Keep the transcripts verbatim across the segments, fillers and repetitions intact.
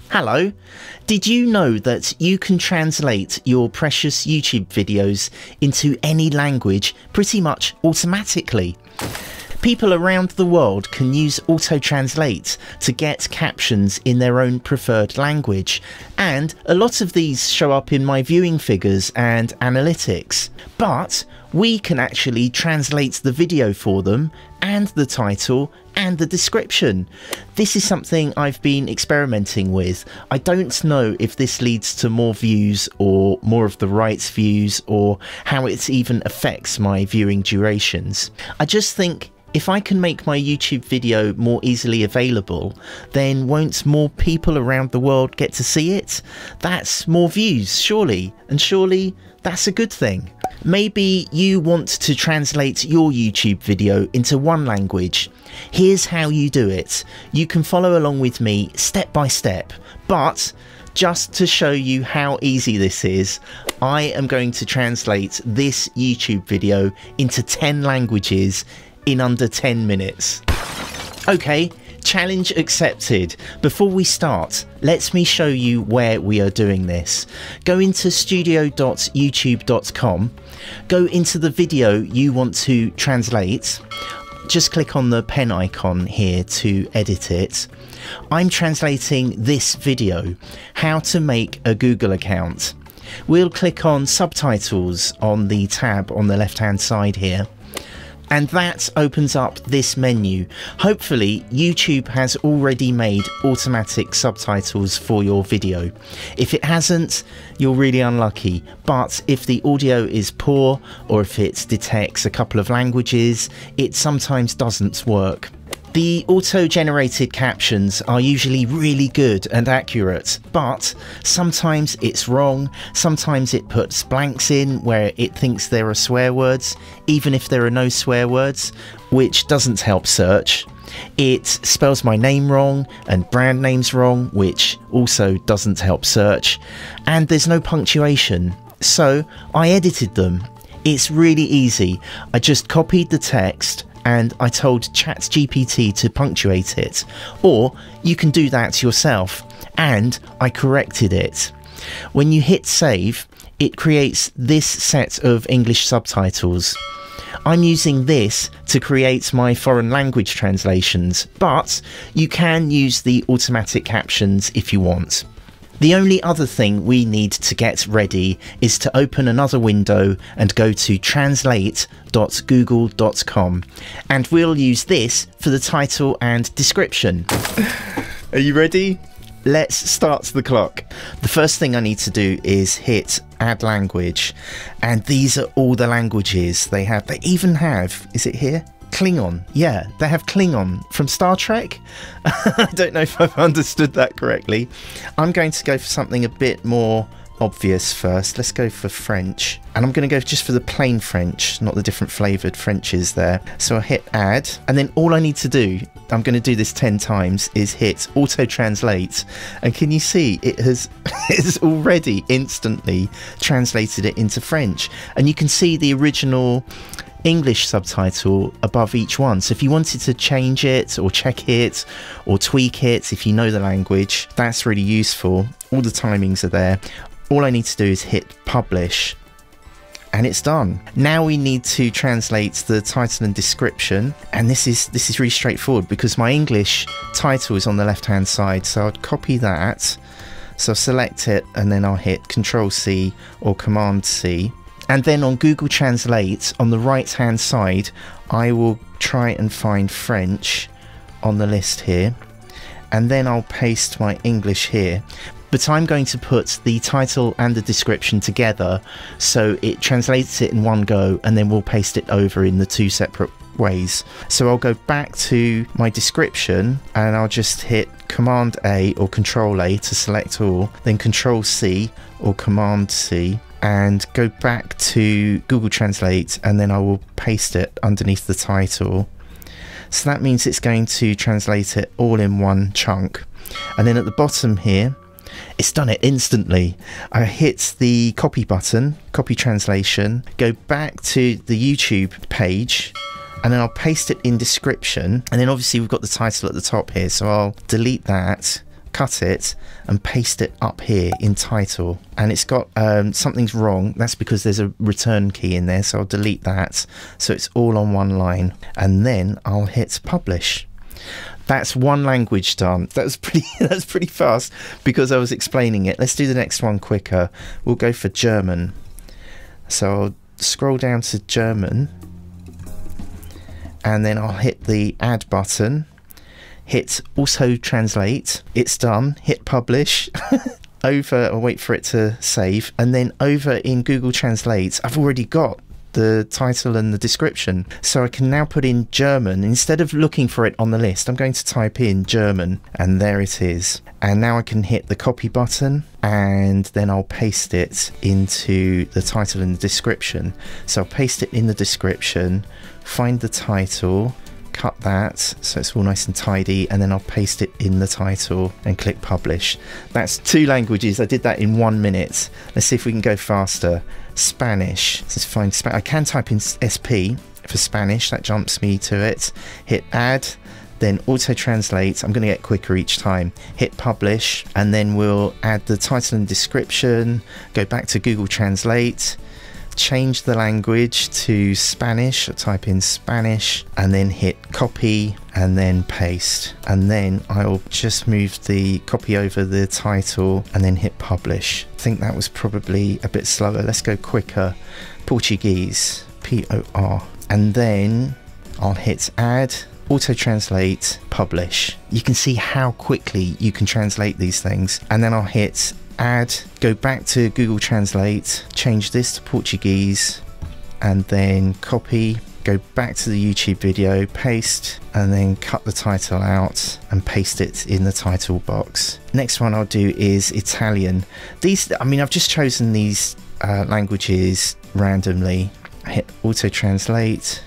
Hello. Did you know that you can translate your precious YouTube videos into any language pretty much automatically? People around the world can use auto-translate to get captions in their own preferred language, and a lot of these show up in my viewing figures and analytics. But we can actually translate the video for them, and the title, and the description. This is something I've been experimenting with. I don't know if this leads to more views or more of the rights views, or how it even affects my viewing durations. I just think if I can make my YouTube video more easily available, then won't more people around the world get to see it? That's more views, surely, and surely that's a good thing. Maybe you want to translate your YouTube video into one language. Here's how you do it. You can follow along with me step by step, but just to show you how easy this is, I am going to translate this YouTube video into ten languages in under ten minutes. Okay, challenge accepted. Before we start, let me show you where we are doing this. Go into studio dot youtube dot com, go into the video you want to translate, just click on the pen icon here to edit it. I'm translating this video, how to make a Google account. We'll click on Subtitles on the tab on the left hand side here, and that opens up this menu. Hopefully YouTube has already made automatic subtitles for your video. If it hasn't, you're really unlucky, but if the audio is poor or if it detects a couple of languages, it sometimes doesn't work. The auto-generated captions are usually really good and accurate, but sometimes it's wrong. Sometimes it puts blanks in where it thinks there are swear words, even if there are no swear words, which doesn't help search. It spells my name wrong and brand names wrong, which also doesn't help search. And there's no punctuation, so I edited them. It's really easy. I just copied the text and I told ChatGPT to punctuate it, or you can do that yourself, and I corrected it. When you hit save, it creates this set of English subtitles. I'm using this to create my foreign language translations, but you can use the automatic captions if you want. The only other thing we need to get ready is to open another window and go to translate dot google dot com, and we'll use this for the title and description. Are you ready? Let's start the clock. The first thing I need to do is hit add language, and these are all the languages they have. They even have, is it here? Klingon. Yeah, they have Klingon from Star Trek. I don't know if I've understood that correctly. I'm going to go for something a bit more obvious first. Let's go for French, and I'm going to go just for the plain French, not the different flavoured Frenches there. So I'll hit add, and then all I need to do, I'm going to do this ten times, is hit auto translate, and can you see it has it's already instantly translated it into French, and you can see the original English subtitle above each one. So if you wanted to change it or check it or tweak it, if you know the language, that's really useful. All the timings are there. All I need to do is hit publish, and it's done. Now we need to translate the title and description, and this is this is really straightforward because my English title is on the left hand side, so I'd copy that. So I'll select it, and then I'll hit control C or command C. And then on Google Translate, on the right hand side, I will try and find French on the list here, and then I'll paste my English here. But I'm going to put the title and the description together, so it translates it in one go, and then we'll paste it over in the two separate ways. So I'll go back to my description, and I'll just hit Command A or Control A to select all, then Control C or Command C, and go back to Google Translate, and then I will paste it underneath the title. So that means it's going to translate it all in one chunk. And then at the bottom here, it's done it instantly. I hit the copy button, copy translation, go back to the YouTube page, and then I'll paste it in description, and then obviously we've got the title at the top here, so I'll delete that. cut it and paste it up here in title, and it's got um, something's wrong. That's because there's a return key in there, so I'll delete that so it's all on one line, and then I'll hit publish. That's one language done. That was pretty that's pretty fast because I was explaining it. Let's do the next one quicker. We'll go for German. So I'll scroll down to German, and then I'll hit the add button, hit auto translate. It's done. Hit publish. Over, I'll wait for it to save, and then over in Google Translate I've already got the title and the description, so I can now put in German. Instead of looking for it on the list, I'm going to type in German, and there it is. And now I can hit the copy button, and then I'll paste it into the title and the description. So I'll paste it in the description, find the title, cut that so it's all nice and tidy, and then I'll paste it in the title and click publish. That's two languages. I did that in one minute. Let's see if we can go faster. Spanish. Let's find Sp I can type in S P for Spanish, that jumps me to it. Hit add, then auto translate. I'm going to get quicker each time. Hit publish, and then we'll add the title and description, go back to Google Translate, change the language to Spanish. I'll type in Spanish, and then hit copy and then paste, and then I'll just move the copy over the title and then hit publish. I think that was probably a bit slower. Let's go quicker. Portuguese, P O R, and then I'll hit add, auto translate, publish. You can see how quickly you can translate these things, and then I'll hit add, go back to Google Translate, change this to Portuguese, and then copy, go back to the YouTube video, paste, and then cut the title out and paste it in the title box. Next one I'll do is Italian. These, I mean, I've just chosen these uh, languages randomly. Hit auto translate,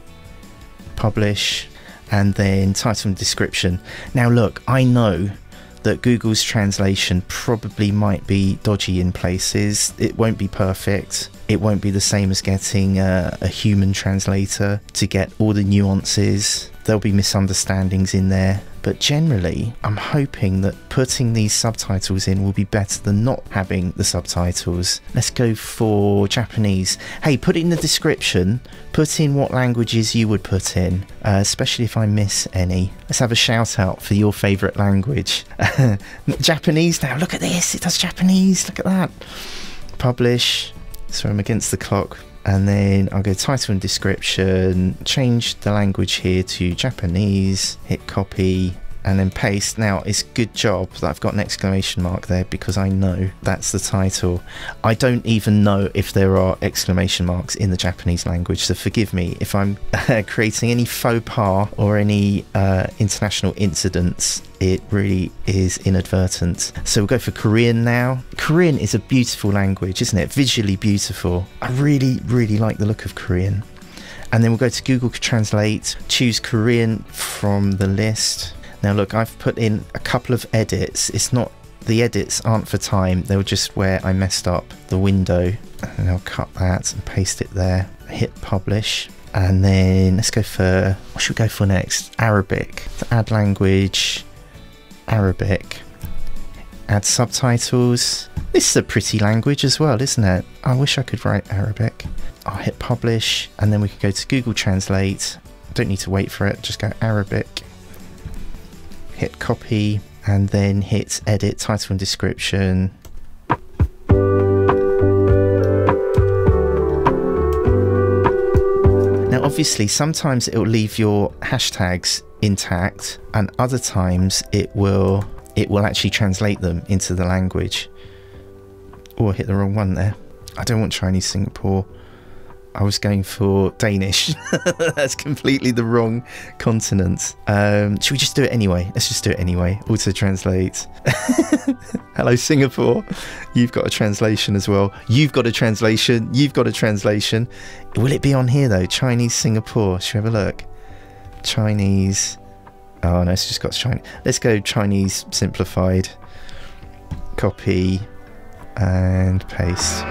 publish, and then title and description. Now look, I know that Google's translation probably might be dodgy in places. It won't be perfect. It won't be the same as getting a, a human translator to get all the nuances. There'll be misunderstandings in there, but generally I'm hoping that putting these subtitles in will be better than not having the subtitles. Let's go for Japanese. Hey, put it in the description, put in what languages you would put in, uh, especially if I miss any. Let's have a shout out for your favourite language. Japanese now, look at this, it does Japanese, look at that. Publish, so I'm against the clock. And then I'll go title and description, change the language here to Japanese, hit copy, and then paste. Now, it's a good job that I've got an exclamation mark there because I know that's the title. I don't even know if there are exclamation marks in the Japanese language, so forgive me if I'm creating any faux pas or any uh, international incidents. It really is inadvertent. So we'll go for Korean now. Korean is a beautiful language, isn't it? Visually beautiful. I really, really like the look of Korean. And then we'll go to Google Translate, choose Korean from the list. Now look, I've put in a couple of edits. It's not, the edits aren't for time, they were just where I messed up the window. And I'll cut that and paste it there. Hit publish. And then let's go for, what should we go for next? Arabic. To add language, Arabic. Add subtitles. This is a pretty language as well, isn't it? I wish I could write Arabic. I'll hit publish, and then we can go to Google Translate. Don't need to wait for it, just go Arabic. Hit copy, and then hit edit, title and description. Now obviously sometimes it will leave your hashtags intact, and other times it will it will actually translate them into the language. Oh, I hit the wrong one there. I don't want Chinese Singapore. I was going for Danish. That's completely the wrong continent. Um, should we just do it anyway? Let's just do it anyway. Auto translate. Hello Singapore. You've got a translation as well. You've got a translation. You've got a translation. Will it be on here though? Chinese Singapore. Should we have a look? Chinese. Oh no, it's just got Chinese. Let's go Chinese simplified. Copy and paste.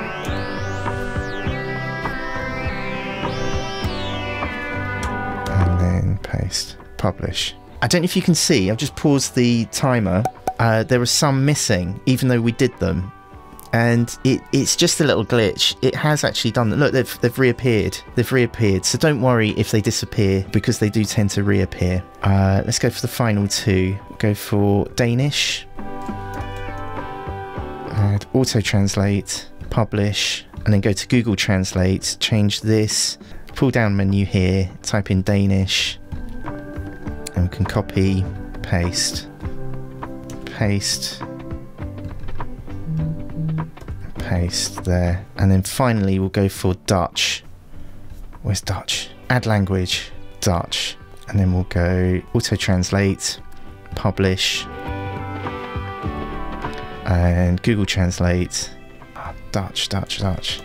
And then paste. Publish. I don't know if you can see, I've just paused the timer. uh, there are some missing, even though we did them. And it, it's just a little glitch. It has actually done that. Look, they've, they've reappeared. They've reappeared. So don't worry if they disappear, because they do tend to reappear. Uh, let's go for the final two. Go for Danish. And auto-translate, publish, and then go to Google Translate, change this, pull down menu here, type in Danish, and we can copy, paste, paste, paste there, and then finally we'll go for Dutch. Where's Dutch? Add language, Dutch, and then we'll go auto-translate, publish, and Google Translate. Oh, Dutch, Dutch, Dutch.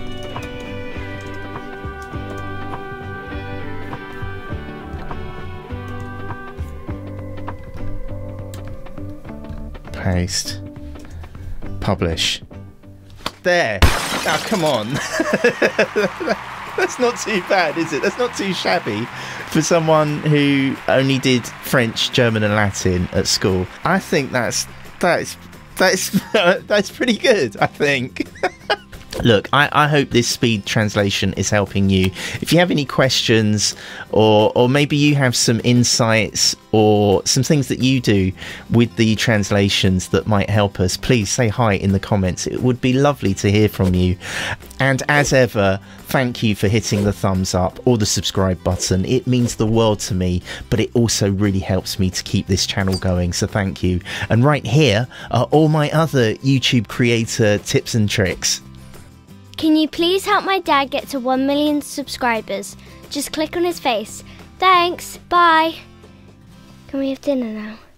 Paste, publish. There. Oh, come on. That's not too bad, is it? That's not too shabby for someone who only did French, German and Latin at school. I think that's that's that's that's pretty good, I think. Look, I, I hope this speed translation is helping you. If you have any questions, or or maybe you have some insights or some things that you do with the translations that might help us, please say hi in the comments. It would be lovely to hear from you. And as ever, thank you for hitting the thumbs up or the subscribe button. It means the world to me, but it also really helps me to keep this channel going, so thank you. And right here are all my other YouTube creator tips and tricks. Can you please help my dad get to one million subscribers? Just click on his face. Thanks, bye. Can we have dinner now?